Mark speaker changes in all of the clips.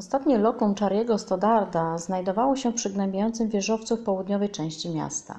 Speaker 1: Ostatnie lokum Charlie'ego Stoddarda znajdowało się w przygnębiającym wieżowcu w południowej części miasta.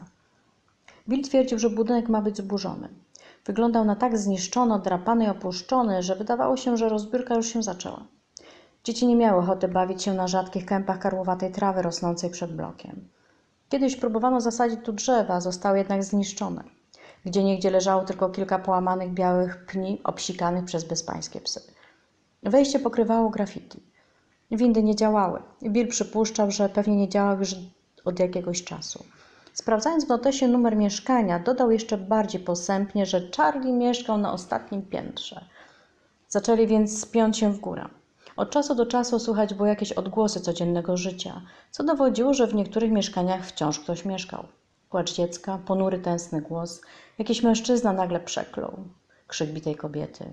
Speaker 1: Bill twierdził, że budynek ma być zburzony. Wyglądał na tak zniszczony, odrapany i opuszczony, że wydawało się, że rozbiórka już się zaczęła. Dzieci nie miały ochoty bawić się na rzadkich kępach karłowatej trawy rosnącej przed blokiem. Kiedyś próbowano zasadzić tu drzewa, zostały jednak zniszczone. Gdzieniegdzie leżało tylko kilka połamanych białych pni obsikanych przez bezpańskie psy. Wejście pokrywało graffiti. Windy nie działały. Bill przypuszczał, że pewnie nie działał już od jakiegoś czasu. Sprawdzając w notesie numer mieszkania, dodał jeszcze bardziej posępnie, że Charlie mieszkał na ostatnim piętrze. Zaczęli więc spiąć się w górę. Od czasu do czasu słychać było jakieś odgłosy codziennego życia, co dowodziło, że w niektórych mieszkaniach wciąż ktoś mieszkał. Płacz dziecka, ponury, tęskny głos, jakiś mężczyzna nagle przeklął, krzyk bitej kobiety.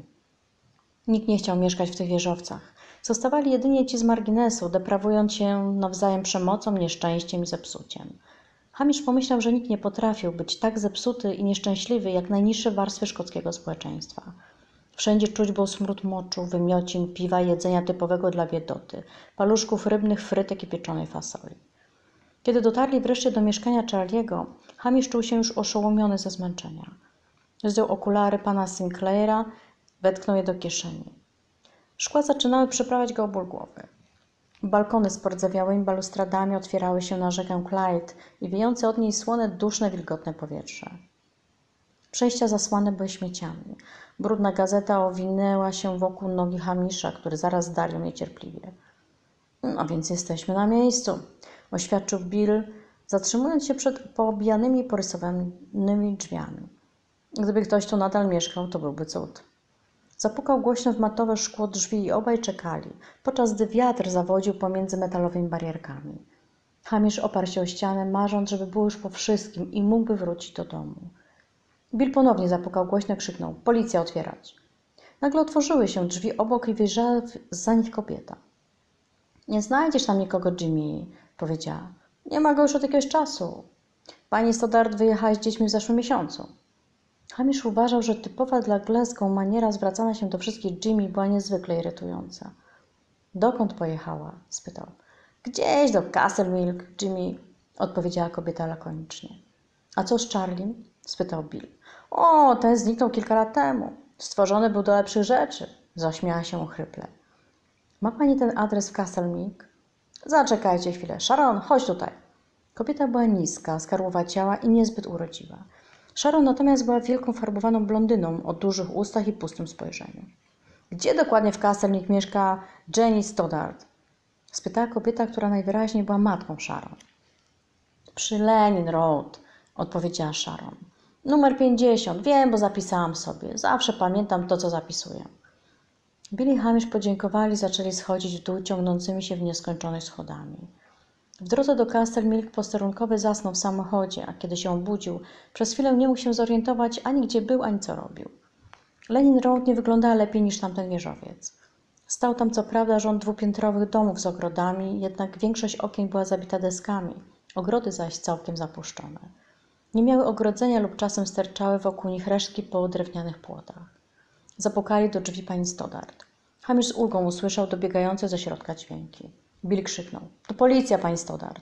Speaker 1: Nikt nie chciał mieszkać w tych wieżowcach. Zostawali jedynie ci z marginesu, deprawując się nawzajem przemocą, nieszczęściem i zepsuciem. Hamish pomyślał, że nikt nie potrafił być tak zepsuty i nieszczęśliwy jak najniższe warstwy szkockiego społeczeństwa. Wszędzie czuć był smród moczu, wymiocin, piwa, jedzenia typowego dla biedoty, paluszków rybnych, frytek i pieczonej fasoli. Kiedy dotarli wreszcie do mieszkania Charlie'ego, Hamish czuł się już oszołomiony ze zmęczenia. Zdjął okulary pana Sinclaira, wetknął je do kieszeni. Szkła zaczynały przyprawiać go o ból głowy. Balkony z pordzewiałymi balustradami otwierały się na rzekę Clyde i wiejące od niej słone, duszne, wilgotne powietrze. Przejścia zasłane były śmieciami. Brudna gazeta owinęła się wokół nogi Hamisha, który zaraz zdarł niecierpliwie. No więc jesteśmy na miejscu, oświadczył Bill, zatrzymując się przed poobijanymi, porysowanymi drzwiami. Gdyby ktoś tu nadal mieszkał, to byłby cud. Zapukał głośno w matowe szkło drzwi i obaj czekali, podczas gdy wiatr zawodził pomiędzy metalowymi barierkami. Hamish oparł się o ścianę, marząc, żeby było już po wszystkim i mógłby wrócić do domu. Bill ponownie zapukał głośno, krzyknął: policja, otwierać! Nagle otworzyły się drzwi obok i wyjrzała za nich kobieta. Nie znajdziesz tam nikogo, Jimmy, powiedziała. Nie ma go już od jakiegoś czasu. Pani Stoddard wyjechała z dziećmi w zeszłym miesiącu. Hamish uważał, że typowa dla Glasgow maniera zwracania się do wszystkich Jimmy była niezwykle irytująca. Dokąd pojechała? Spytał. Gdzieś do Castle Milk, Jimmy, odpowiedziała kobieta lakonicznie. A co z Charliem? Spytał Bill. O, ten zniknął kilka lat temu. Stworzony był do lepszych rzeczy, zaśmiała się ochryple. Ma pani ten adres w Castle Milk? Zaczekajcie chwilę. Sharon, chodź tutaj. Kobieta była niska, skarłowaciała i niezbyt urodziwa. Sharon natomiast była wielką farbowaną blondyną o dużych ustach i pustym spojrzeniu. Gdzie dokładnie w Castle Milk mieszka Jenny Stoddard? Spytała kobieta, która najwyraźniej była matką Sharon. Przy Lenin Road, odpowiedziała Sharon. Numer 50, wiem, bo zapisałam sobie. Zawsze pamiętam to, co zapisuję. Bill i Hamish podziękowali, zaczęli schodzić w dół ciągnącymi się w nieskończoność schodami. W drodze do Castle Milk posterunkowy zasnął w samochodzie, a kiedy się obudził, przez chwilę nie mógł się zorientować ani gdzie był, ani co robił. Lenin Road nie wyglądała lepiej niż tamten wieżowiec. Stał tam co prawda rząd dwupiętrowych domów z ogrodami, jednak większość okien była zabita deskami, ogrody zaś całkiem zapuszczone. Nie miały ogrodzenia lub czasem sterczały wokół nich resztki po drewnianych płotach. Zapukali do drzwi pani Stoddard. Hamish z ulgą usłyszał dobiegające ze środka dźwięki. Bill krzyknął. To policja, pani Stoddard.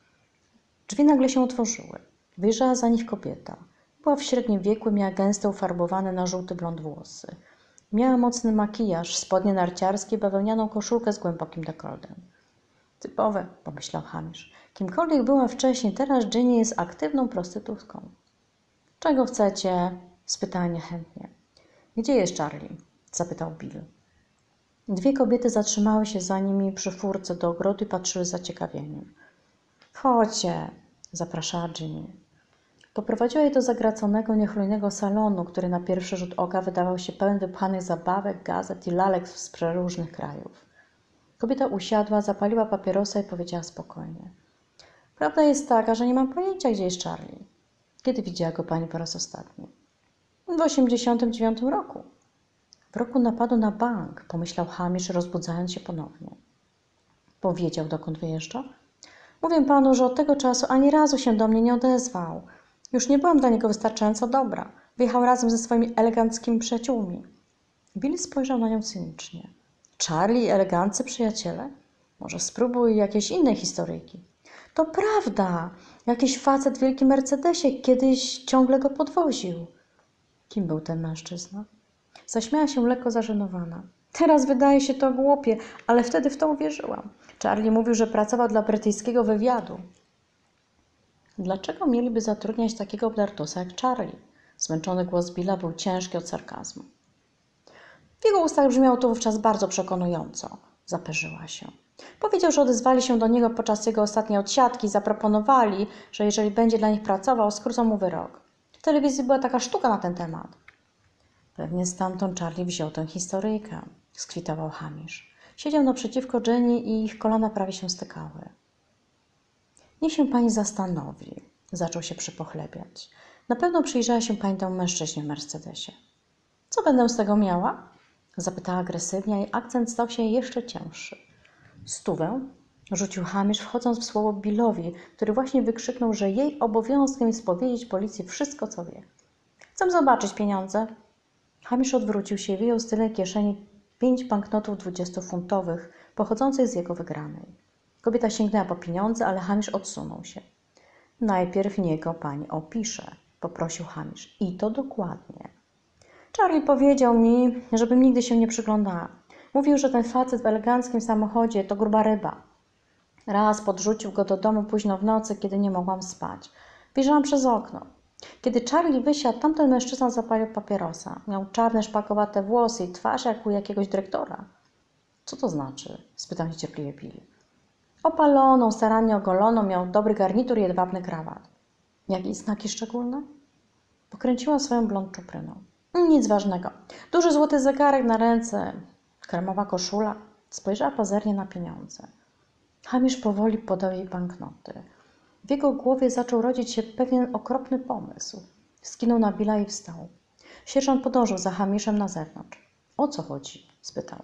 Speaker 1: Drzwi nagle się otworzyły. Wyjrzała za nich kobieta. Była w średnim wieku i miała gęsto ufarbowane na żółty blond włosy. Miała mocny makijaż, spodnie narciarskie i bawełnianą koszulkę z głębokim dekoltem. Typowe, pomyślał Hamish. Kimkolwiek była wcześniej, teraz Jenny jest aktywną prostytutką. Czego chcecie? Spytała niechętnie. Gdzie jest Charlie? Zapytał Bill. Dwie kobiety zatrzymały się za nimi przy furce do ogrodu i patrzyły z zaciekawieniem. Chodźcie, zapraszała Jenny. Poprowadziła je do zagraconego, niechlujnego salonu, który na pierwszy rzut oka wydawał się pełen wypchanych zabawek, gazet i lalek z przeróżnych krajów. Kobieta usiadła, zapaliła papierosa i powiedziała spokojnie. Prawda jest taka, że nie mam pojęcia, gdzie jest Charlie. Kiedy widziała go pani po raz ostatni? W 1989 roku. W roku napadu na bank, pomyślał Hamish, rozbudzając się ponownie. Powiedział, dokąd wyjeżdża? Mówię panu, że od tego czasu ani razu się do mnie nie odezwał. Już nie byłam dla niego wystarczająco dobra. Wyjechał razem ze swoimi eleganckimi przyjaciółmi. Bill spojrzał na nią cynicznie. Charlie i eleganccy przyjaciele? Może spróbuj jakiejś innej historyjki. To prawda, jakiś facet w wielkim Mercedesie kiedyś ciągle go podwoził. Kim był ten mężczyzna? Zaśmiała się lekko zażenowana. Teraz wydaje się to głupie, ale wtedy w to uwierzyłam. Charlie mówił, że pracował dla brytyjskiego wywiadu. Dlaczego mieliby zatrudniać takiego obdartusa jak Charlie? Zmęczony głos Billa był ciężki od sarkazmu. W jego ustach brzmiało to wówczas bardzo przekonująco. Zaperzyła się. Powiedział, że odezwali się do niego podczas jego ostatniej odsiadki i zaproponowali, że jeżeli będzie dla nich pracował, skrócą mu wyrok. W telewizji była taka sztuka na ten temat. Pewnie stamtąd Charlie wziął tę historyjkę, skwitował Hamish. Siedział naprzeciwko Jenny i ich kolana prawie się stykały. Niech się pani zastanowi, zaczął się przypochlebiać. Na pewno przyjrzała się pani temu mężczyźnie w Mercedesie. Co będę z tego miała? Zapytała agresywnie, a jej akcent stał się jeszcze cięższy. 100, rzucił Hamish, wchodząc w słowo Billowi, który właśnie wykrzyknął, że jej obowiązkiem jest powiedzieć policji wszystko, co wie. Chcę zobaczyć pieniądze. Hamish odwrócił się i wyjął z tylnej kieszeni 5 banknotów 20-funtowych, pochodzących z jego wygranej. Kobieta sięgnęła po pieniądze, ale Hamish odsunął się. Najpierw niech go pani opisze, poprosił Hamish. I to dokładnie. Charlie powiedział mi, żebym nigdy się nie przyglądała. Mówił, że ten facet w eleganckim samochodzie to gruba ryba. Raz podrzucił go do domu późno w nocy, kiedy nie mogłam spać. Wyjrzałam przez okno. Kiedy Charlie wysiadł, tamten mężczyzna zapalił papierosa. Miał czarne, szpakowate włosy i twarz jak u jakiegoś dyrektora. Co to znaczy? Spytał niecierpliwie Bill. Opaloną, starannie ogoloną, miał dobry garnitur i jedwabny krawat. Jakieś znaki szczególne? Pokręciła swoją blond czupryną. Nic ważnego. Duży złoty zegarek na ręce, kremowa koszula. Spojrzała pozernie na pieniądze. Hamish powoli podał jej banknoty. W jego głowie zaczął rodzić się pewien okropny pomysł. Skinął na Billa i wstał. Sierżant podążył za Hamishem na zewnątrz. O co chodzi? Spytał.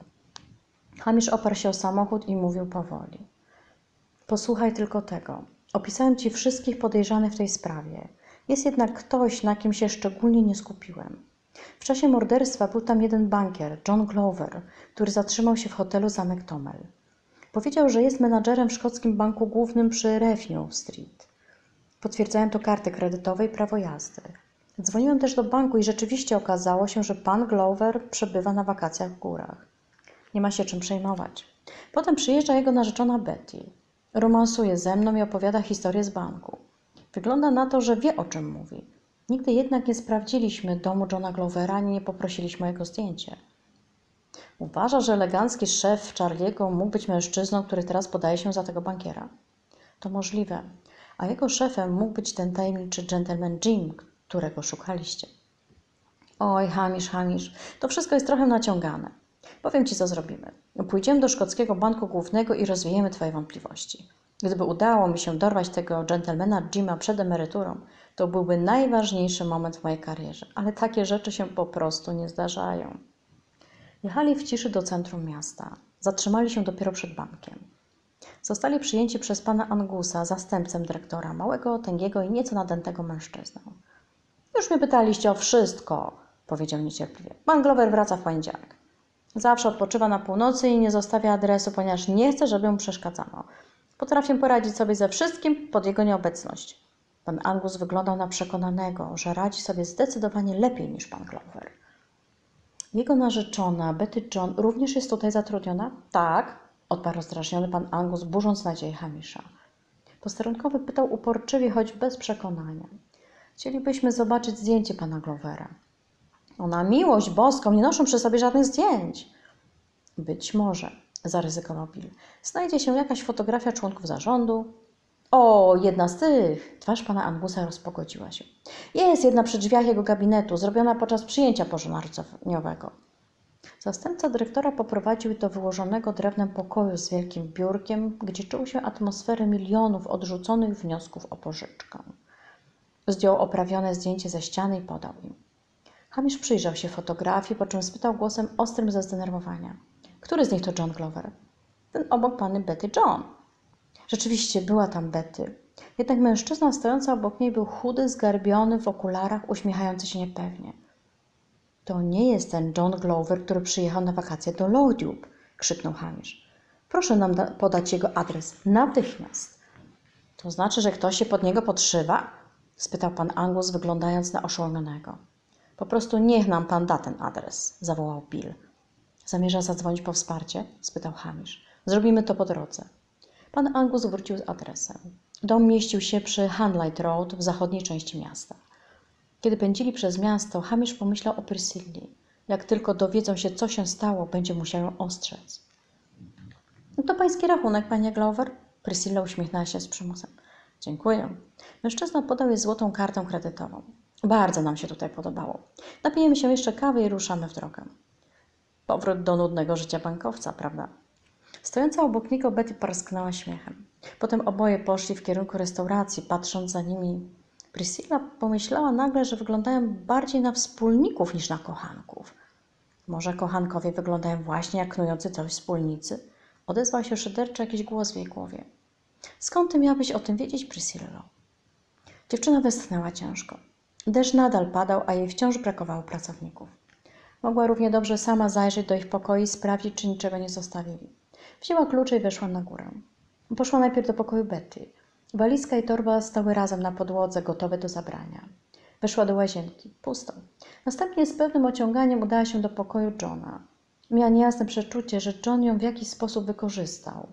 Speaker 1: Hamish oparł się o samochód i mówił powoli. Posłuchaj tylko tego. Opisałem ci wszystkich podejrzanych w tej sprawie. Jest jednak ktoś, na kim się szczególnie nie skupiłem. W czasie morderstwa był tam jeden bankier, John Glover, który zatrzymał się w hotelu Zamek Tomel. Powiedział, że jest menadżerem w szkockim banku głównym przy Revenue Street. Potwierdzają to karty kredytowe i prawo jazdy. Dzwoniłem też do banku i rzeczywiście okazało się, że pan Glover przebywa na wakacjach w górach. Nie ma się czym przejmować. Potem przyjeżdża jego narzeczona Betty. Romansuje ze mną i opowiada historię z banku. Wygląda na to, że wie, o czym mówi. Nigdy jednak nie sprawdziliśmy domu Johna Glovera, ani nie poprosiliśmy o jego zdjęcie. Uważa, że elegancki szef Charliego mógł być mężczyzną, który teraz podaje się za tego bankiera? To możliwe. A jego szefem mógł być ten tajemniczy gentleman Jim, którego szukaliście. Oj, Hamish, to wszystko jest trochę naciągane. Powiem ci, co zrobimy. Pójdziemy do szkockiego banku głównego i rozwiejemy twoje wątpliwości. Gdyby udało mi się dorwać tego gentlemana Jima przed emeryturą, to byłby najważniejszy moment w mojej karierze. Ale takie rzeczy się po prostu nie zdarzają. Jechali w ciszy do centrum miasta. Zatrzymali się dopiero przed bankiem. Zostali przyjęci przez pana Angusa, zastępcę dyrektora, małego, tęgiego i nieco nadętego mężczyznę. Już mnie pytaliście o wszystko, powiedział niecierpliwie. Pan Glover wraca w poniedziałek. Zawsze odpoczywa na północy i nie zostawia adresu, ponieważ nie chce, żeby mu przeszkadzano. Potrafię poradzić sobie ze wszystkim pod jego nieobecność. Pan Angus wyglądał na przekonanego, że radzi sobie zdecydowanie lepiej niż pan Glover. Jego narzeczona, Betty John, również jest tutaj zatrudniona? Tak, odparł rozdrażniony pan Angus, burząc nadzieję Hamisha. Posterunkowy pytał uporczywie, choć bez przekonania. Chcielibyśmy zobaczyć zdjęcie pana Glovera. O, na miłość boską, nie noszą przy sobie żadnych zdjęć. Być może, zaryzykował Bill. Znajdzie się jakaś fotografia członków zarządu. O, jedna z tych. Twarz pana Angusa rozpogodziła się. Jest jedna przy drzwiach jego gabinetu, zrobiona podczas przyjęcia pożegnalniowego. Zastępca dyrektora poprowadził do wyłożonego drewnem pokoju z wielkim biurkiem, gdzie czuł się atmosferę milionów odrzuconych wniosków o pożyczkę. Zdjął oprawione zdjęcie ze ściany i podał im. Hamish przyjrzał się fotografii, po czym spytał głosem ostrym ze zdenerwowania. Który z nich to John Glover? Ten obok panny Betty John. Rzeczywiście była tam Betty. Jednak mężczyzna stojący obok niej był chudy, zgarbiony, w okularach, uśmiechający się niepewnie. To nie jest ten John Glover, który przyjechał na wakacje do Lodube, krzyknął Hamish. Proszę nam podać jego adres natychmiast. To znaczy, że ktoś się pod niego podszywa? Spytał pan Angus, wyglądając na oszołomionego. Po prostu niech nam pan da ten adres, zawołał Bill. Zamierza zadzwonić po wsparcie? Spytał Hamish. Zrobimy to po drodze. Pan Angus wrócił z adresem. Dom mieścił się przy Hanlight Road w zachodniej części miasta. Kiedy pędzili przez miasto, Hamish pomyślał o Priscilli. Jak tylko dowiedzą się, co się stało, będzie musiał ją ostrzec. To pański rachunek, panie Glover? Priscilla uśmiechnęła się z przymusem. Dziękuję. Mężczyzna podał jej złotą kartę kredytową. Bardzo nam się tutaj podobało. Napijemy się jeszcze kawy i ruszamy w drogę. Powrót do nudnego życia bankowca, prawda? Stojąca obok niego Betty parsknęła śmiechem. Potem oboje poszli w kierunku restauracji, patrząc za nimi. Priscilla pomyślała nagle, że wyglądają bardziej na wspólników niż na kochanków. Może kochankowie wyglądają właśnie jak knujący coś wspólnicy? Odezwał się szyderczo jakiś głos w jej głowie. Skąd ty miałabyś o tym wiedzieć, Priscillo? Dziewczyna westchnęła ciężko. Deszcz nadal padał, a jej wciąż brakowało pracowników. Mogła równie dobrze sama zajrzeć do ich pokoi i sprawdzić, czy niczego nie zostawili. Wzięła klucze i weszła na górę. Poszła najpierw do pokoju Betty. Walizka i torba stały razem na podłodze, gotowe do zabrania. Weszła do łazienki. Pusto. Następnie z pewnym ociąganiem udała się do pokoju Johna. Miała niejasne przeczucie, że John ją w jakiś sposób wykorzystał.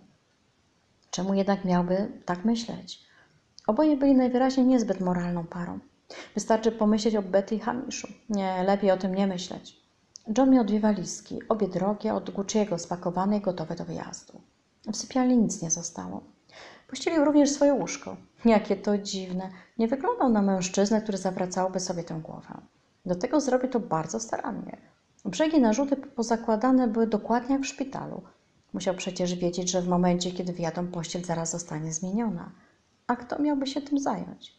Speaker 1: Czemu jednak miałby tak myśleć? Oboje byli najwyraźniej niezbyt moralną parą. Wystarczy pomyśleć o Betty i Hamishu. Nie, lepiej o tym nie myśleć. John miał 2 walizki, obie drogie, od Gucci'ego, spakowane i gotowe do wyjazdu. W sypialni nic nie zostało. Puścili również swoje łóżko. Jakie to dziwne. Nie wyglądał na mężczyznę, który zawracałby sobie tę głowę. Do tego zrobił to bardzo starannie. Brzegi narzuty pozakładane były dokładnie jak w szpitalu. Musiał przecież wiedzieć, że w momencie, kiedy wjadą, pościel zaraz zostanie zmieniona. A kto miałby się tym zająć?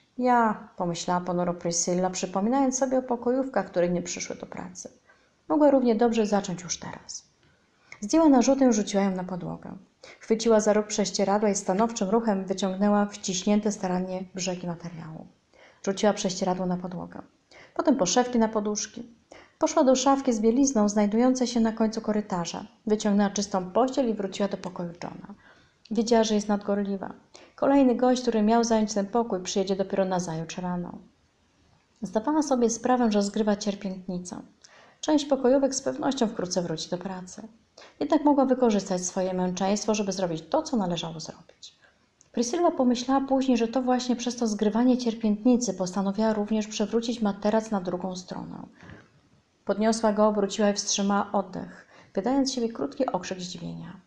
Speaker 1: Ja, pomyślała ponuro Priscilla, przypominając sobie o pokojówkach, które nie przyszły do pracy. Mogła równie dobrze zacząć już teraz. Zdjęła narzutę i rzuciła ją na podłogę. Chwyciła za róg prześcieradła i stanowczym ruchem wyciągnęła wciśnięte starannie brzegi materiału. Rzuciła prześcieradło na podłogę. Potem poszewki na poduszki. Poszła do szafki z bielizną znajdującej się na końcu korytarza. Wyciągnęła czystą pościel i wróciła do pokoju Johna. Wiedziała, że jest nadgorliwa. Kolejny gość, który miał zająć ten pokój, przyjedzie dopiero nazajutrz rano. Zdawała sobie sprawę, że zgrywa cierpiętnicę. Część pokojówek z pewnością wkrótce wróci do pracy. Jednak mogła wykorzystać swoje męczeństwo, żeby zrobić to, co należało zrobić. Priscilla pomyślała później, że to właśnie przez to zgrywanie cierpiętnicy postanowiła również przewrócić materac na drugą stronę. Podniosła go, obróciła i wstrzymała oddech, wydając z siebie krótki okrzyk zdziwienia.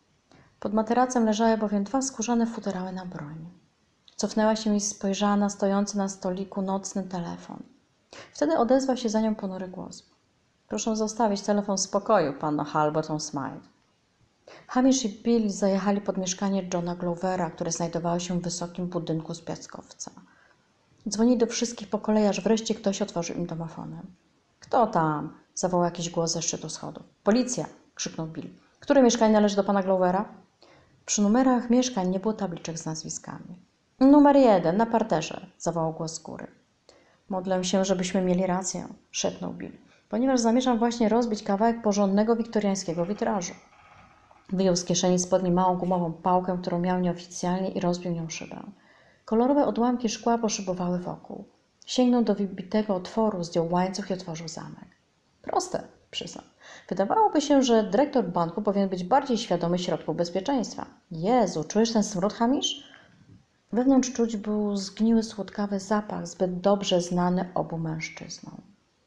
Speaker 1: Pod materacem leżały bowiem 2 skórzane futerały na broń. Cofnęła się i spojrzała na stojący na stoliku nocny telefon. Wtedy odezwał się za nią ponury głos. Proszę zostawić telefon w spokoju, panno Halberton Smythe. Hamish i Bill zajechali pod mieszkanie Johna Glovera, które znajdowało się w wysokim budynku z piaskowca. Dzwonili do wszystkich po kolei, aż wreszcie ktoś otworzył im domofonem. Kto tam? Zawołał jakiś głos ze szczytu schodów. Policja! Krzyknął Bill. Które mieszkanie należy do pana Glovera? Przy numerach mieszkań nie było tabliczek z nazwiskami. Numer 1, na parterze, zawołał głos z góry. Modlę się, żebyśmy mieli rację, szepnął Bill, ponieważ zamierzam właśnie rozbić kawałek porządnego wiktoriańskiego witrażu. Wyjął z kieszeni spodni małą gumową pałkę, którą miał nieoficjalnie i rozbił nią szybę. Kolorowe odłamki szkła poszybowały wokół. Sięgnął do wybitego otworu, zdjął łańcuch i otworzył zamek. Proste, przyznał. Wydawałoby się, że dyrektor banku powinien być bardziej świadomy środków bezpieczeństwa. Jezu, czujesz ten smród, Hamish? Wewnątrz czuć był zgniły, słodkawy zapach, zbyt dobrze znany obu mężczyznom.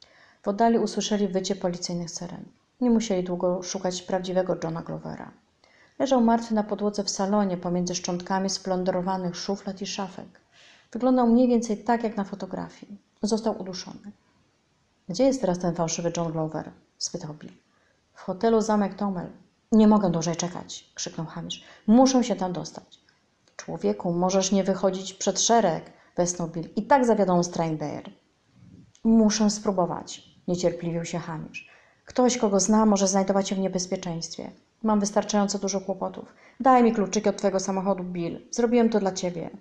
Speaker 1: W oddali usłyszeli wycie policyjnych syren. Nie musieli długo szukać prawdziwego Johna Glovera. Leżał martwy na podłodze w salonie pomiędzy szczątkami splądrowanych szuflad i szafek. Wyglądał mniej więcej tak, jak na fotografii. Został uduszony. Gdzie jest teraz ten fałszywy John Glover? Spytał Bill. W hotelu Zamek Tomel. Nie mogę dłużej czekać, krzyknął Hamish. Muszę się tam dostać. Człowieku, możesz nie wychodzić przed szereg, westchnął Bill. I tak zawiodą Strainbear. Muszę spróbować, niecierpliwił się Hamish. Ktoś, kogo znam, może znajdować się w niebezpieczeństwie. Mam wystarczająco dużo kłopotów. Daj mi kluczyki od twojego samochodu, Bill. Zrobiłem to dla ciebie.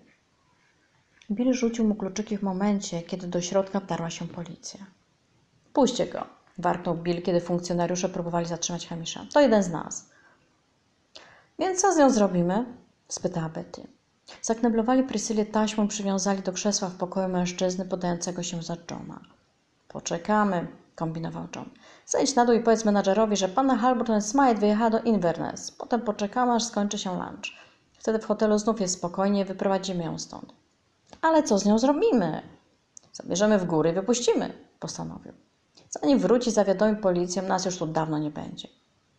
Speaker 1: Bill rzucił mu kluczyki w momencie, kiedy do środka wdarła się policja. Puśćcie go, warknął Bill, kiedy funkcjonariusze próbowali zatrzymać Hamisha. To jeden z nas. Więc co z nią zrobimy? Spytała Betty. Zakneblowali Priscillę taśmą i przywiązali do krzesła w pokoju mężczyzny podającego się za Johna. Poczekamy, kombinował John. Zejdź na dół i powiedz menadżerowi, że panna Halberton Smythe wyjechała do Inverness. Potem poczekamy, aż skończy się lunch. Wtedy w hotelu znów jest spokojnie i wyprowadzimy ją stąd. Ale co z nią zrobimy? Zabierzemy w góry i wypuścimy, postanowił. Zanim wróci, zawiadomi policję, nas już tu dawno nie będzie.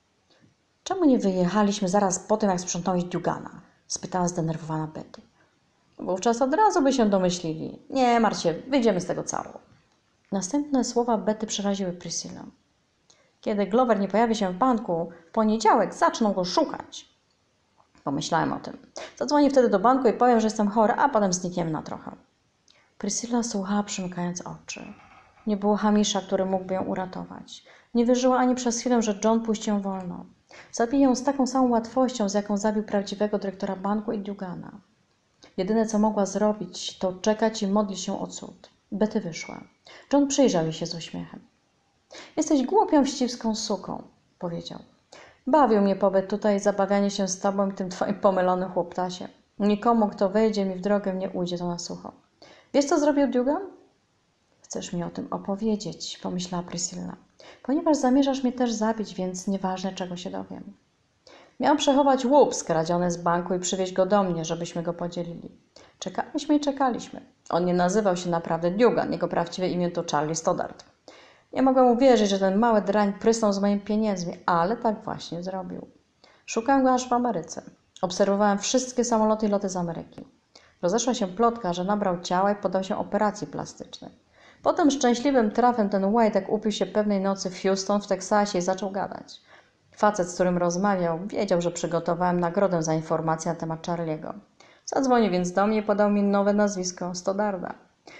Speaker 1: Czemu nie wyjechaliśmy zaraz po tym, jak sprzątnąłeś Dugana? Spytała zdenerwowana Betty. Wówczas od razu by się domyślili. Nie martw się, wyjdziemy z tego cało. Następne słowa Betty przeraziły Priscillę. Kiedy Glover nie pojawi się w banku, w poniedziałek zaczną go szukać. Pomyślałem o tym. Zadzwonię wtedy do banku i powiem, że jestem chora, a potem znikniemy na trochę. Priscilla słuchała, przymykając oczy. Nie było Hamisha, który mógłby ją uratować. Nie wierzyła ani przez chwilę, że John puści ją wolno. Zabije ją z taką samą łatwością, z jaką zabił prawdziwego dyrektora banku i Dugana. Jedyne, co mogła zrobić, to czekać i modlić się o cud. Betty wyszła. John przyjrzał jej się z uśmiechem. Jesteś głupią, wścibską suką, powiedział. Bawił mnie pobyt tutaj i zabawianie się z tobą i tym twoim pomylonym chłoptasie. Nikomu, kto wejdzie mi w drogę, nie ujdzie to na sucho. Wiesz, co zrobił Dugan? Chcesz mi o tym opowiedzieć, pomyślała Priscilla. Ponieważ zamierzasz mnie też zabić, więc nieważne, czego się dowiem. Miał przechować łup skradziony z banku i przywieźć go do mnie, żebyśmy go podzielili. Czekaliśmy i czekaliśmy. On nie nazywał się naprawdę Dugan, jego prawdziwe imię to Charlie Stoddart. Nie mogłem uwierzyć, że ten mały drań prysnął z moimi pieniędzmi, ale tak właśnie zrobił. Szukałem go aż w Ameryce. Obserwowałem wszystkie samoloty i loty z Ameryki. Rozeszła się plotka, że nabrał ciała i poddał się operacji plastycznej. Potem szczęśliwym trafem ten Whitek upił się pewnej nocy w Houston w Teksasie i zaczął gadać. Facet, z którym rozmawiał, wiedział, że przygotowałem nagrodę za informację na temat Charlie'ego. Zadzwonił więc do mnie i podał mi nowe nazwisko, Stoddarda.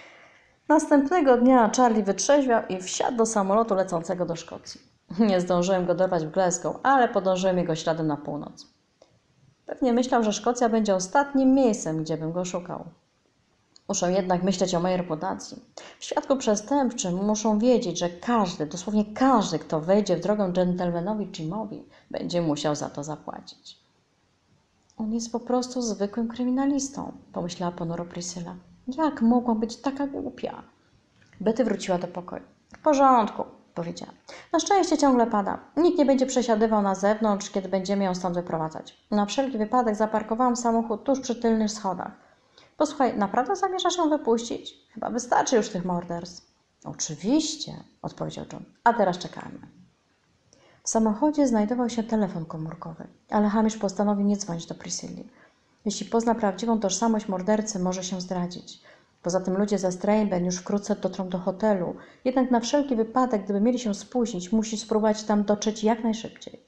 Speaker 1: Następnego dnia Charlie wytrzeźwiał i wsiadł do samolotu lecącego do Szkocji. Nie zdążyłem go dorwać w Glasgow, ale podążyłem jego śladem na północ. Pewnie myślał, że Szkocja będzie ostatnim miejscem, gdzie bym go szukał. Muszę jednak myśleć o mojej reputacji. W świadku przestępczym muszą wiedzieć, że każdy, dosłownie każdy, kto wejdzie w drogę dżentelmenowi Jimowi, będzie musiał za to zapłacić. On jest po prostu zwykłym kryminalistą, pomyślała ponuro Priscilla. Jak mogłam być taka głupia? Betty wróciła do pokoju. W porządku, powiedziała. Na szczęście ciągle pada. Nikt nie będzie przesiadywał na zewnątrz, kiedy będziemy ją stąd wyprowadzać. Na wszelki wypadek zaparkowałam samochód tuż przy tylnych schodach. Posłuchaj, naprawdę zamierzasz ją wypuścić? Chyba wystarczy już tych morderstw. Oczywiście, odpowiedział John. A teraz czekamy. W samochodzie znajdował się telefon komórkowy, ale Hamish postanowił nie dzwonić do Priscilli. Jeśli pozna prawdziwą tożsamość mordercy, może się zdradzić. Poza tym ludzie ze Strayben już wkrótce dotrą do hotelu. Jednak na wszelki wypadek, gdyby mieli się spóźnić, musi spróbować tam dotrzeć jak najszybciej.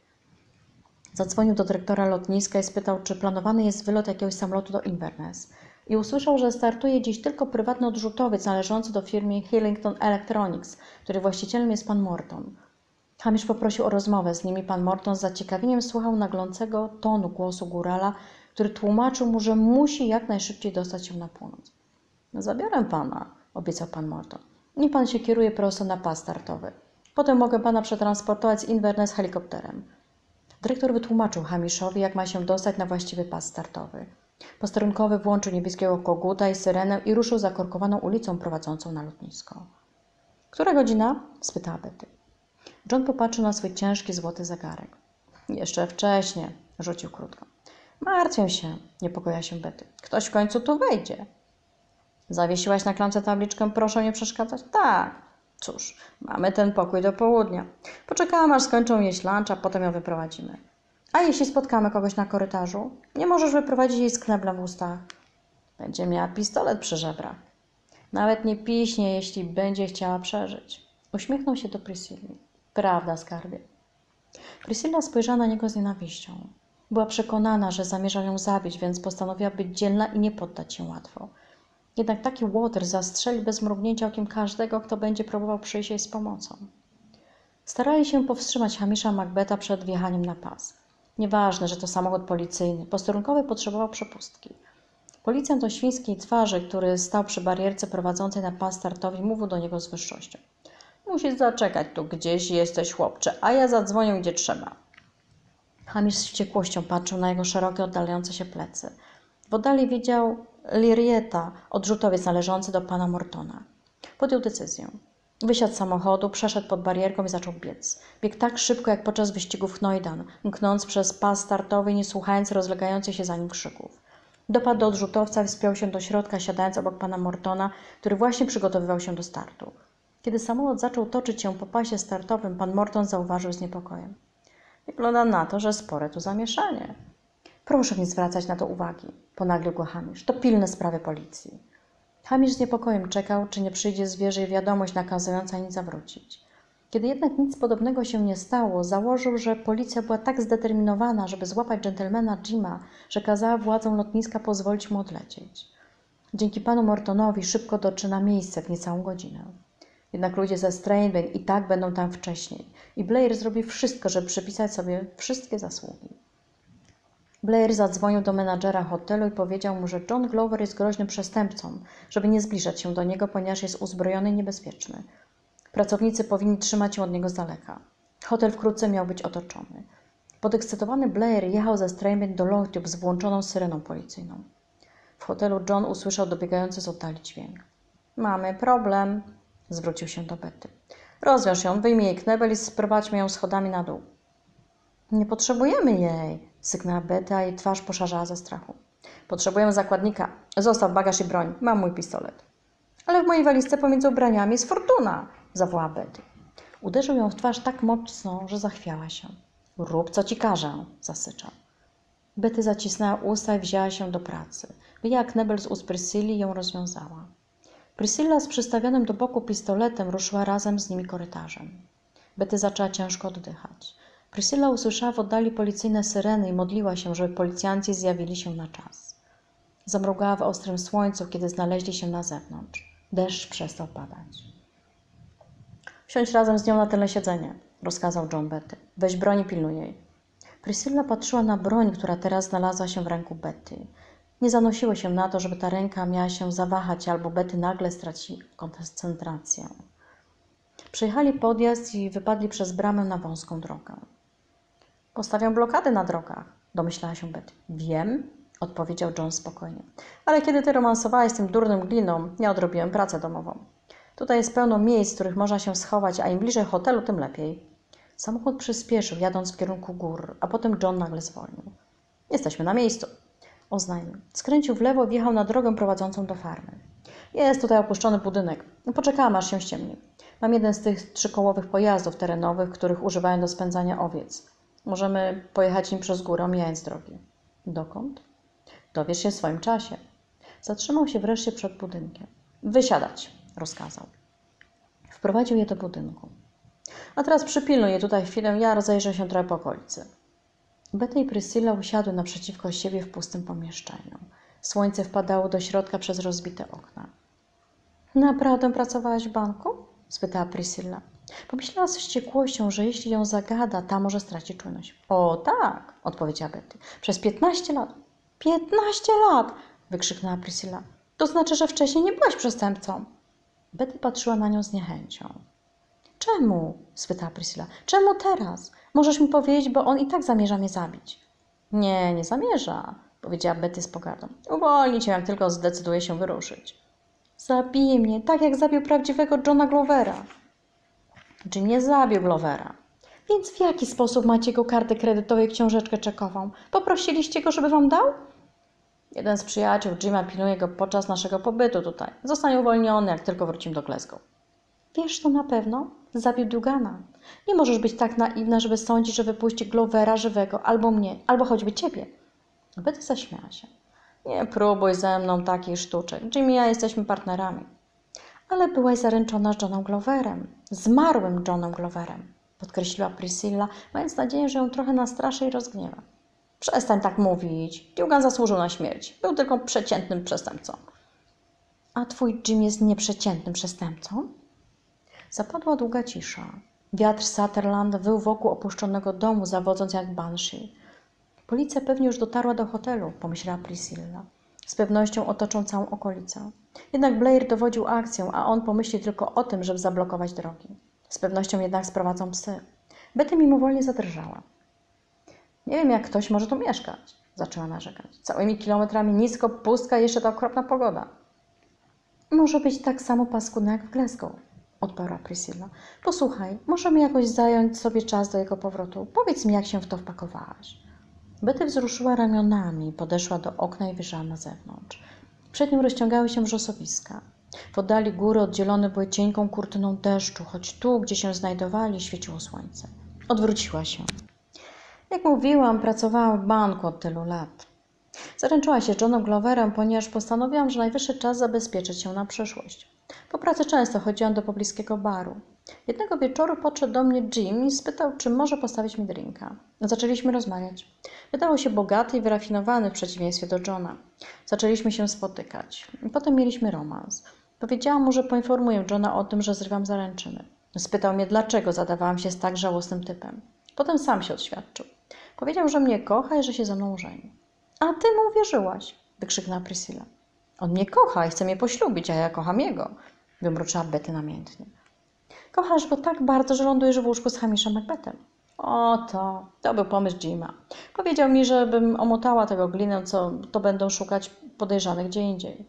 Speaker 1: Zadzwonił do dyrektora lotniska i spytał, czy planowany jest wylot jakiegoś samolotu do Inverness. I usłyszał, że startuje dziś tylko prywatny odrzutowiec należący do firmy Hillington Electronics, której właścicielem jest pan Morton. Hamish poprosił o rozmowę z nim i pan Morton z zaciekawieniem słuchał naglącego tonu głosu górala, który tłumaczył mu, że musi jak najszybciej dostać się na północ. Zabiorę pana, obiecał pan Morton. Niech pan się kieruje prosto na pas startowy. Potem mogę pana przetransportować z Inverness helikopterem. Dyrektor wytłumaczył Hamishowi, jak ma się dostać na właściwy pas startowy. Posterunkowy włączył niebieskiego koguta i syrenę i ruszył zakorkowaną ulicą prowadzącą na lotnisko. Która godzina? Spytała Betty. John popatrzył na swój ciężki złoty zegarek. Jeszcze wcześnie, rzucił krótko. Martwię się, niepokoiła się Betty. Ktoś w końcu tu wejdzie. Zawiesiłaś na klamce tabliczkę, proszę nie przeszkadzać? Tak. Cóż, mamy ten pokój do południa. Poczekałam, aż skończą jeść lunch, a potem ją wyprowadzimy. A jeśli spotkamy kogoś na korytarzu? Nie możesz wyprowadzić jej z kneblem w ustach. Będzie miała pistolet przy żebrach. Nawet nie piśnie, jeśli będzie chciała przeżyć. Uśmiechnął się do Priscilli. Prawda, skarbie. Priscilla spojrzała na niego z nienawiścią. Była przekonana, że zamierza ją zabić, więc postanowiła być dzielna i nie poddać się łatwo. Jednak taki łotr zastrzeli bez mrugnięcia okiem każdego, kto będzie próbował przyjść jej z pomocą. Starali się powstrzymać Hamisha Macbetha przed wjechaniem na pas. Nieważne, że to samochód policyjny. Posterunkowy potrzebował przepustki. Policjant o świńskiej twarzy, który stał przy barierce prowadzącej na pas startowy, mówił do niego z wyższością. Musisz zaczekać tu gdzieś, jesteś chłopcze, a ja zadzwonię gdzie trzeba. Hamish z wściekłością patrzył na jego szerokie, oddalające się plecy. W oddali widział Lirieta, odrzutowiec należący do pana Mortona. Podjął decyzję. Wysiadł z samochodu, przeszedł pod barierką i zaczął biec. Biegł tak szybko, jak podczas wyścigów Knoidan, mknąc przez pas startowy i nie słuchając rozlegających się za nim krzyków. Dopadł do odrzutowca i wspiął się do środka, siadając obok pana Mortona, który właśnie przygotowywał się do startu. Kiedy samolot zaczął toczyć się po pasie startowym, pan Morton zauważył z niepokojem. Wygląda na to, że spore tu zamieszanie. Proszę nie zwracać na to uwagi, ponaglił go Hamish. To pilne sprawy policji. Hamish z niepokojem czekał, czy nie przyjdzie zwierzej wiadomość nakazująca nic zawrócić. Kiedy jednak nic podobnego się nie stało, założył, że policja była tak zdeterminowana, żeby złapać dżentelmena Jima, że kazała władzom lotniska pozwolić mu odlecieć. Dzięki panu Mortonowi szybko dotrze na miejsce w niecałą godzinę. Jednak ludzie ze Strangebank i tak będą tam wcześniej i Blair zrobi wszystko, żeby przypisać sobie wszystkie zasługi. Blair zadzwonił do menadżera hotelu i powiedział mu, że John Glover jest groźnym przestępcą, żeby nie zbliżać się do niego, ponieważ jest uzbrojony i niebezpieczny. Pracownicy powinni trzymać się od niego z daleka. Hotel wkrótce miał być otoczony. Podekscytowany Blair jechał ze Strangebank do Lothiop z włączoną syreną policyjną. W hotelu John usłyszał dobiegający z oddali dźwięk. Mamy problem, zwrócił się do Betty. Rozwiąż ją, wyjmij jej knebel i sprowadźmy ją schodami na dół. Nie potrzebujemy jej, syknęła Betty, a jej twarz poszarzała ze strachu. Potrzebujemy zakładnika. Zostaw bagaż i broń. Mam mój pistolet. Ale w mojej walizce pomiędzy ubraniami jest Fortuna, zawołała Betty. Uderzył ją w twarz tak mocno, że zachwiała się. Rób, co ci każę, zasyczał. Betty zacisnęła usta i wzięła się do pracy. Wyjęła knebel z ust Priscilli i ją rozwiązała. Priscilla z przystawionym do boku pistoletem ruszyła razem z nimi korytarzem. Betty zaczęła ciężko oddychać. Priscilla usłyszała w oddali policyjne syreny i modliła się, żeby policjanci zjawili się na czas. Zamrugała w ostrym słońcu, kiedy znaleźli się na zewnątrz. Deszcz przestał padać. Wsiądź razem z nią na tylne siedzenie, rozkazał John Betty. Weź broń i pilnuj jej. Priscilla patrzyła na broń, która teraz znalazła się w ręku Betty. Nie zanosiło się na to, żeby ta ręka miała się zawahać albo Betty nagle straci koncentrację. Przejechali podjazd i wypadli przez bramę na wąską drogę. Postawią blokady na drogach, domyślała się Betty. Wiem, odpowiedział John spokojnie. Ale kiedy ty romansowałeś z tym durnym Gliną, ja odrobiłem pracę domową. Tutaj jest pełno miejsc, w których można się schować, a im bliżej hotelu, tym lepiej. Samochód przyspieszył, jadąc w kierunku gór, a potem John nagle zwolnił. Jesteśmy na miejscu, oznajmił. Skręcił w lewo i wjechał na drogę prowadzącą do farmy. Jest tutaj opuszczony budynek. Poczekałam, aż się ściemni. Mam jeden z tych trzykołowych pojazdów terenowych, których używają do spędzania owiec. Możemy pojechać nim przez górę, omijając drogi. Dokąd? Dowiesz się w swoim czasie. Zatrzymał się wreszcie przed budynkiem. Wysiadać, rozkazał. Wprowadził je do budynku. A teraz przypilnuj je tutaj chwilę, ja rozejrzę się trochę po okolicy. Betty i Priscilla usiadły naprzeciwko siebie w pustym pomieszczeniu. Słońce wpadało do środka przez rozbite okna. Naprawdę pracowałaś w banku? Spytała Priscilla. Pomyślała z wściekłością, że jeśli ją zagada, ta może stracić czujność. O tak, odpowiedziała Betty. Przez 15 lat. 15 lat! Wykrzyknęła Priscilla. To znaczy, że wcześniej nie byłaś przestępcą. Betty patrzyła na nią z niechęcią. Czemu? Spytała Priscilla. Czemu teraz? Możesz mi powiedzieć, bo on i tak zamierza mnie zabić. Nie, nie zamierza, powiedziała Betty z pogardą. Uwolni cię, jak tylko zdecyduje się wyruszyć. Zabije mnie, tak jak zabił prawdziwego Johna Glovera. Jim nie zabił Glovera. Więc w jaki sposób macie jego kartę kredytową i książeczkę czekową? Poprosiliście go, żeby wam dał? Jeden z przyjaciół Jima pilnuje go podczas naszego pobytu tutaj. Zostanie uwolniony, jak tylko wrócimy do Glasgow. Wiesz to na pewno? Zabił Dugana. Nie możesz być tak naiwna, żeby sądzić, że wypuści Glovera żywego, albo mnie, albo choćby ciebie. Betty zaśmiała się. Nie próbuj ze mną takich sztuczek. Jim i ja jesteśmy partnerami. Ale byłaś zaręczona z Johnem Gloverem. Zmarłym Johnem Gloverem, podkreśliła Priscilla, mając nadzieję, że ją trochę nastraszy i rozgniewa. Przestań tak mówić. Dugan zasłużył na śmierć. Był tylko przeciętnym przestępcą. A twój Jim jest nieprzeciętnym przestępcą? Zapadła długa cisza. Wiatr Sutherland wył wokół opuszczonego domu, zawodząc jak banshee. Policja pewnie już dotarła do hotelu, pomyślała Priscilla. Z pewnością otoczą całą okolicę. Jednak Blair dowodził akcją, a on pomyśli tylko o tym, żeby zablokować drogi. Z pewnością jednak sprowadzą psy. Betty mimowolnie zadrżała. Nie wiem, jak ktoś może tu mieszkać, zaczęła narzekać. Całymi kilometrami nisko, pustka i jeszcze ta okropna pogoda. Może być tak samo paskudna jak w Glasgow, odparła Priscilla. Posłuchaj, możemy jakoś zająć sobie czas do jego powrotu. Powiedz mi, jak się w to wpakowałaś. Betty wzruszyła ramionami, podeszła do okna i wyjrzała na zewnątrz. Przed nim rozciągały się wrzosowiska. W oddali góry oddzielone były cienką kurtyną deszczu, choć tu, gdzie się znajdowali, świeciło słońce. Odwróciła się. Jak mówiłam, pracowałam w banku od tylu lat. Zaręczyła się Johnem Gloverem, ponieważ postanowiłam, że najwyższy czas zabezpieczyć się na przyszłość. Po pracy często chodziłam do pobliskiego baru. Jednego wieczoru podszedł do mnie Jim i spytał, czy może postawić mi drinka. Zaczęliśmy rozmawiać. Wydawał się bogaty i wyrafinowany w przeciwieństwie do Johna. Zaczęliśmy się spotykać. Potem mieliśmy romans. Powiedziałam mu, że poinformuję Johna o tym, że zrywam zaręczyny. Spytał mnie, dlaczego zadawałam się z tak żałosnym typem. Potem sam się oświadczył. Powiedział, że mnie kocha i że się ze mną ożeni. A ty mu uwierzyłaś, wykrzyknęła Priscilla. On mnie kocha i chce mnie poślubić, a ja kocham jego, wymruczyła Betty namiętnie. Kochasz go tak bardzo, że lądujesz w łóżku z Hamishem Macbethem. O, to był pomysł Jima. Powiedział mi, żebym omotała tego glinę, co to będą szukać podejrzanych gdzie indziej.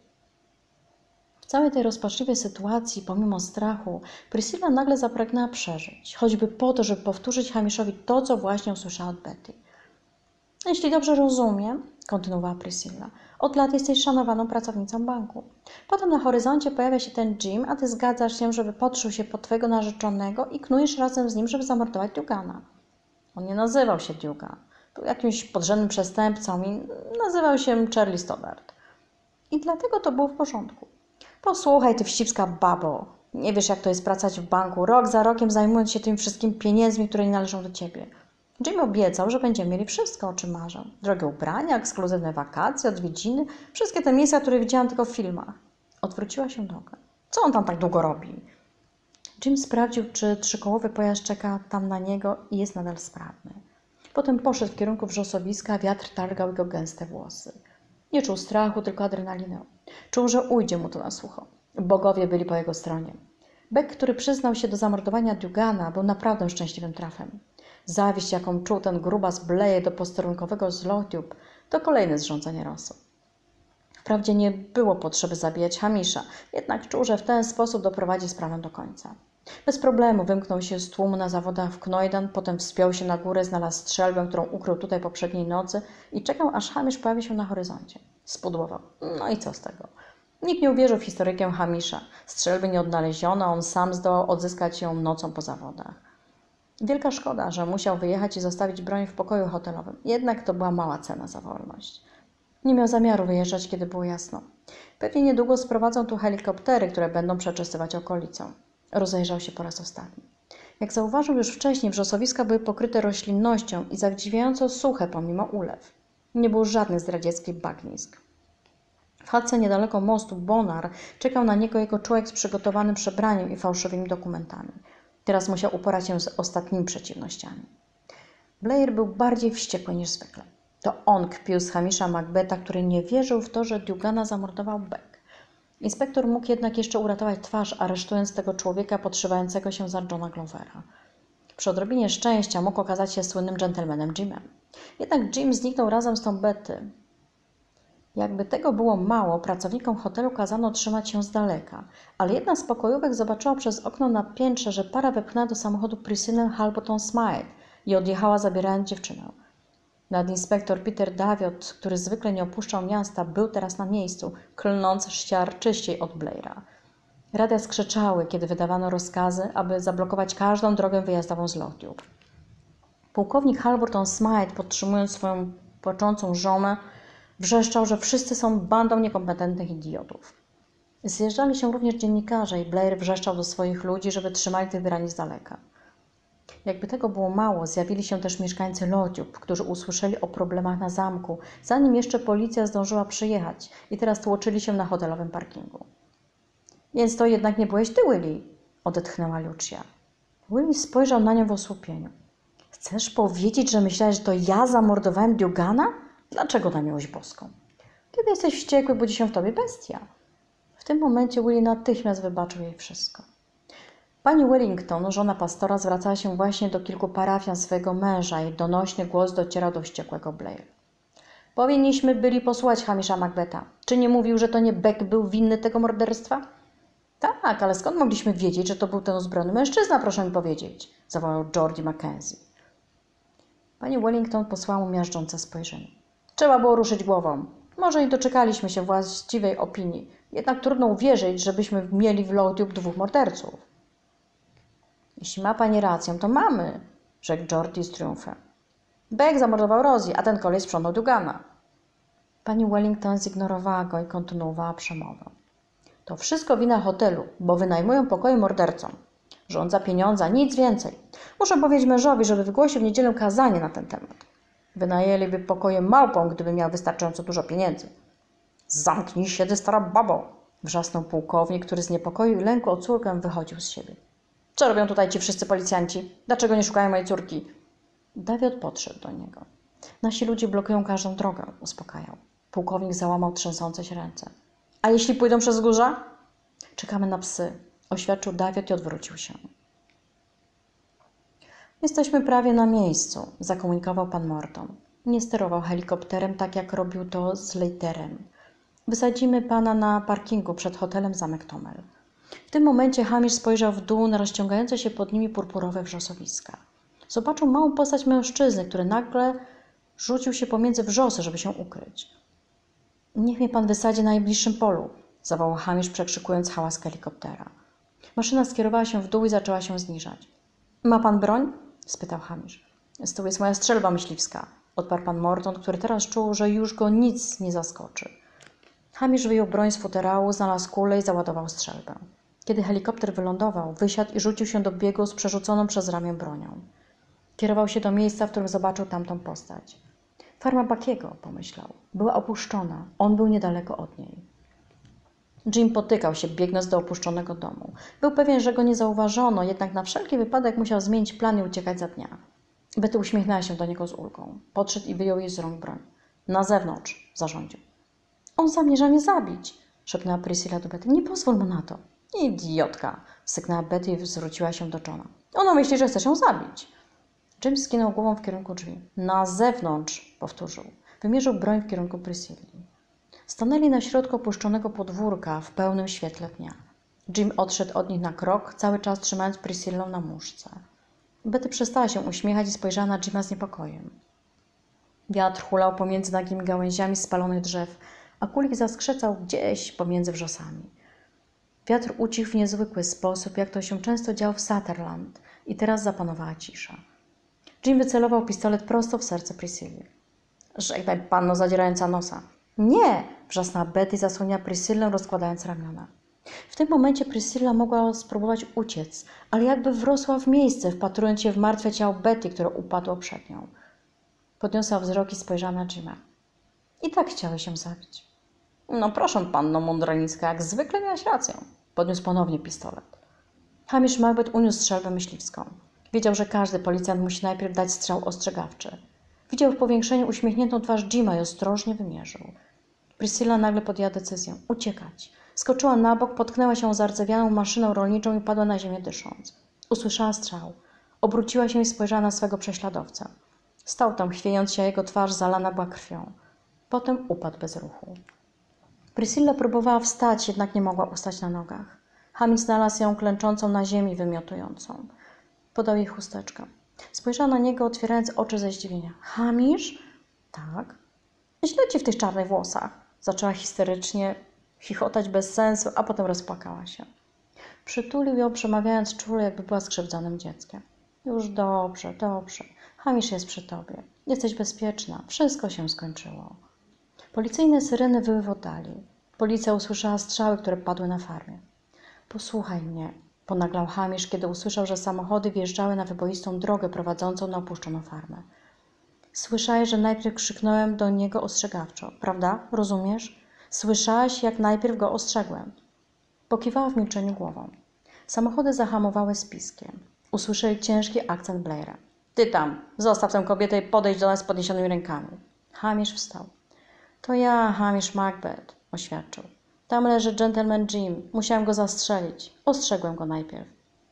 Speaker 1: W całej tej rozpaczliwej sytuacji, pomimo strachu, Priscilla nagle zapragnęła przeżyć, choćby po to, żeby powtórzyć Hamishowi to, co właśnie usłyszała od Betty. Jeśli dobrze rozumiem, kontynuowała Priscilla, od lat jesteś szanowaną pracownicą banku. Potem na horyzoncie pojawia się ten Jim, a ty zgadzasz się, żeby podszył się pod twojego narzeczonego i knujesz razem z nim, żeby zamordować Dugana. On nie nazywał się Dugan. Był jakimś podrzędnym przestępcą i nazywał się Charlie Stoddart. I dlatego to było w porządku. Posłuchaj, ty wścibska babo. Nie wiesz, jak to jest pracować w banku, rok za rokiem zajmując się tymi wszystkimi pieniędzmi, które nie należą do ciebie. Jim obiecał, że będziemy mieli wszystko, o czym marzę. Drogie ubrania, ekskluzywne wakacje, odwiedziny, wszystkie te miejsca, które widziałam tylko w filmach. Odwróciła się do okna. Co on tam tak długo robi? Jim sprawdził, czy trzykołowy pojazd czeka tam na niego i jest nadal sprawny. Potem poszedł w kierunku wrzosowiska, a wiatr targał jego gęste włosy. Nie czuł strachu, tylko adrenalinę. Czuł, że ujdzie mu to na sucho. Bogowie byli po jego stronie. Beck, który przyznał się do zamordowania Dugana, był naprawdę szczęśliwym trafem. Zawiść, jaką czuł ten grubas Blair do posterunkowego z Lothiub, to kolejne zrządzenie losu. Wprawdzie nie było potrzeby zabijać Hamisha, jednak czuł, że w ten sposób doprowadzi sprawę do końca. Bez problemu wymknął się z tłumu na zawodach w Knoydan, potem wspiął się na górę, znalazł strzelbę, którą ukrył tutaj poprzedniej nocy i czekał, aż Hamish pojawi się na horyzoncie. Spudłował. No i co z tego? Nikt nie uwierzył w historykę Hamisha. Strzelby nie odnaleziono, on sam zdołał odzyskać ją nocą po zawodach. Wielka szkoda, że musiał wyjechać i zostawić broń w pokoju hotelowym. Jednak to była mała cena za wolność. Nie miał zamiaru wyjeżdżać, kiedy było jasno. Pewnie niedługo sprowadzą tu helikoptery, które będą przeczesywać okolicę. Rozejrzał się po raz ostatni. Jak zauważył już wcześniej, wrzosowiska były pokryte roślinnością i zadziwiająco suche pomimo ulew. Nie było żadnych zdradzieckich bagnisk. W chatce niedaleko mostu Bonar czekał na niego jego człowiek z przygotowanym przebraniem i fałszywymi dokumentami. Teraz musiał uporać się z ostatnimi przeciwnościami. Blair był bardziej wściekły niż zwykle. To on kpił z Hamisha Macbetha, który nie wierzył w to, że Dugana zamordował Beck. Inspektor mógł jednak jeszcze uratować twarz, aresztując tego człowieka podszywającego się za Johna Glovera. Przy odrobinie szczęścia mógł okazać się słynnym dżentelmenem Jimem. Jednak Jim zniknął razem z tą Betty. Jakby tego było mało, pracownikom hotelu kazano trzymać się z daleka, ale jedna z pokojówek zobaczyła przez okno na piętrze, że para wepchnęła do samochodu Priscillę Halberton Smythe i odjechała, zabierając dziewczynę. Nadinspektor Peter Daviot, który zwykle nie opuszczał miasta, był teraz na miejscu, klnąc ściar czyściej od Blaira. Radia skrzeczały, kiedy wydawano rozkazy, aby zablokować każdą drogę wyjazdową z Lothiub. Pułkownik Halberton Smythe, podtrzymując swoją płaczącą żonę, wrzeszczał, że wszyscy są bandą niekompetentnych idiotów. Zjeżdżali się również dziennikarze i Blair wrzeszczał do swoich ludzi, żeby trzymali tych wyrani z daleka. Jakby tego było mało, zjawili się też mieszkańcy Lothiub, którzy usłyszeli o problemach na zamku, zanim jeszcze policja zdążyła przyjechać i teraz tłoczyli się na hotelowym parkingu. Więc to jednak nie byłeś ty, Willie, odetchnęła Lucia. Willie spojrzał na nią w osłupieniu. Chcesz powiedzieć, że myślałeś, że to ja zamordowałem Dugana? Dlaczego na miłość boską? Kiedy jesteś wściekły, budzi się w tobie bestia. W tym momencie Willie natychmiast wybaczył jej wszystko. Pani Wellington, żona pastora, zwracała się właśnie do kilku parafian swojego męża i donośny głos docierał do wściekłego Blair. Powinniśmy byli posłuchać Hamisha Macbetha. Czy nie mówił, że to nie Beck był winny tego morderstwa? Tak, ale skąd mogliśmy wiedzieć, że to był ten uzbrojony mężczyzna, proszę mi powiedzieć, zawołał Geordie Mackenzie. Pani Wellington posłała mu miażdżące spojrzenie. Trzeba było ruszyć głową. Może i doczekaliśmy się właściwej opinii, jednak trudno uwierzyć, żebyśmy mieli w Lothiop 2 morderców. Jeśli ma pani rację, to mamy, rzekł Geordie z triumfem. Beck zamordował Rosie, a ten kolej sprzątnął Dugana. Pani Wellington zignorowała go i kontynuowała przemowę. To wszystko wina hotelu, bo wynajmują pokoje mordercom. Rządza pieniądza, nic więcej. Muszę powiedzieć mężowi, żeby wygłosił w niedzielę kazanie na ten temat. Wynajęliby pokoje małpom, gdyby miał wystarczająco dużo pieniędzy. Zamknij się, ty stara babo! Wrzasnął pułkownik, który z niepokoju i lęku o córkę wychodził z siebie. Co robią tutaj ci wszyscy policjanci? Dlaczego nie szukają mojej córki? Dawiod podszedł do niego. Nasi ludzie blokują każdą drogę, uspokajał. Pułkownik załamał trzęsące się ręce. A jeśli pójdą przez wzgórza? Czekamy na psy, oświadczył Dawiod i odwrócił się. Jesteśmy prawie na miejscu, zakomunikował pan Morton. Nie sterował helikopterem tak, jak robił to z Leiterem. Wysadzimy pana na parkingu przed hotelem Zamek Tomel. W tym momencie Hamish spojrzał w dół na rozciągające się pod nimi purpurowe wrzosowiska. Zobaczył małą postać mężczyzny, który nagle rzucił się pomiędzy wrzosy, żeby się ukryć. Niech mnie pan wysadzi na najbliższym polu, zawołał Hamish, przekrzykując hałas helikoptera. Maszyna skierowała się w dół i zaczęła się zniżać. Ma pan broń? Spytał Hamish. Z tyłu jest moja strzelba myśliwska, odparł pan Morton, który teraz czuł, że już go nic nie zaskoczy. Hamish wyjął broń z futerału, znalazł kulę i załadował strzelbę. Kiedy helikopter wylądował, wysiadł i rzucił się do biegu z przerzuconą przez ramię bronią. Kierował się do miejsca, w którym zobaczył tamtą postać. Farma Buckiego, pomyślał. Była opuszczona. On był niedaleko od niej. Jim potykał się, biegnąc do opuszczonego domu. Był pewien, że go nie zauważono, jednak na wszelki wypadek musiał zmienić plan i uciekać za dnia. Betty uśmiechnęła się do niego z ulgą. Podszedł i wyjął jej z rąk broń. Na zewnątrz, zarządził. On zamierza mnie zabić, szepnęła Priscilla do Betty. Nie pozwól mu na to. Idiotka, syknęła Betty i zwróciła się do Johna. Ona myśli, że chcesz ją zabić. Jim skinął głową w kierunku drzwi. Na zewnątrz, powtórzył. Wymierzył broń w kierunku Priscilli. Stanęli na środku opuszczonego podwórka w pełnym świetle dnia. Jim odszedł od nich na krok, cały czas trzymając Priscillę na muszce. Betty przestała się uśmiechać i spojrzała na Jima z niepokojem. Wiatr hulał pomiędzy nagimi gałęziami spalonych drzew, a kulik zaskrzecał gdzieś pomiędzy wrzosami. Wiatr ucichł w niezwykły sposób, jak to się często działo w Sutherland, i teraz zapanowała cisza. Jim wycelował pistolet prosto w serce Priscilli. Żegnaj, panno zadzierająca nosa. Nie! Wrzasnęła Betty i zasłoniła Priscillę, rozkładając ramiona. W tym momencie Priscilla mogła spróbować uciec, ale jakby wrosła w miejsce, wpatrując się w martwe ciało Betty, które upadło przed nią. Podniosła wzrok i spojrzała na Jima. I tak chciały się zabić. No proszę, panno Mądralińska, jak zwykle miałaś rację. Podniósł ponownie pistolet. Hamish Macbeth uniósł strzelbę myśliwską. Wiedział, że każdy policjant musi najpierw dać strzał ostrzegawczy. Widział w powiększeniu uśmiechniętą twarz Jima i ostrożnie wymierzył. Priscilla nagle podjęła decyzję. Uciekać. Skoczyła na bok, potknęła się o zardzewiałą maszynę rolniczą i padła na ziemię dysząc. Usłyszała strzał. Obróciła się i spojrzała na swego prześladowcę. Stał tam, chwiejąc się, a jego twarz zalana była krwią. Potem upadł bez ruchu. Priscilla próbowała wstać, jednak nie mogła ustać na nogach. Hamish znalazł ją klęczącą na ziemi, wymiotującą. Podał jej chusteczkę. Spojrzała na niego, otwierając oczy ze zdziwienia. Hamish? Tak. Źle ci w tych czarnych włosach. Zaczęła histerycznie chichotać bez sensu, a potem rozpłakała się. Przytulił ją, przemawiając czule, jakby była skrzywdzonym dzieckiem. Już dobrze, dobrze. Hamish jest przy tobie. Jesteś bezpieczna. Wszystko się skończyło. Policyjne syreny wyły w oddali. Policja usłyszała strzały, które padły na farmie. Posłuchaj mnie, ponaglał Hamish, kiedy usłyszał, że samochody wjeżdżały na wyboistą drogę prowadzącą na opuszczoną farmę. Słyszałeś, że najpierw krzyknąłem do niego ostrzegawczo, prawda? Rozumiesz? Słyszałaś, jak najpierw go ostrzegłem. Pokiwała w milczeniu głową. Samochody zahamowały z piskiem. Usłyszeli ciężki akcent Blaira. Ty tam, zostaw tę kobietę i podejdź do nas z podniesionymi rękami. Hamish wstał. To ja, Hamish Macbeth, oświadczył. Tam leży gentleman Jim. Musiałem go zastrzelić. Ostrzegłem go najpierw.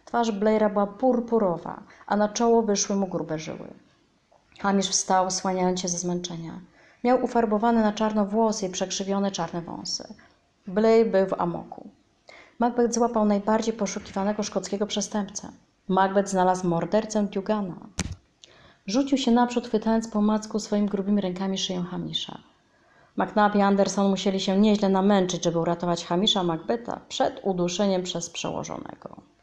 Speaker 1: Twarz Blaira była purpurowa, a na czoło wyszły mu grube żyły. Hamish wstał, słaniając się ze zmęczenia. Miał ufarbowane na czarno włosy i przekrzywione czarne wąsy. Blair był w amoku. Macbeth złapał najbardziej poszukiwanego szkockiego przestępcę. Macbeth znalazł mordercę Dugana. Rzucił się naprzód, chwytając po omacku swoimi grubymi rękami szyję Hamisha. McNab i Anderson musieli się nieźle namęczyć, żeby uratować Hamisha Macbetha przed uduszeniem przez przełożonego.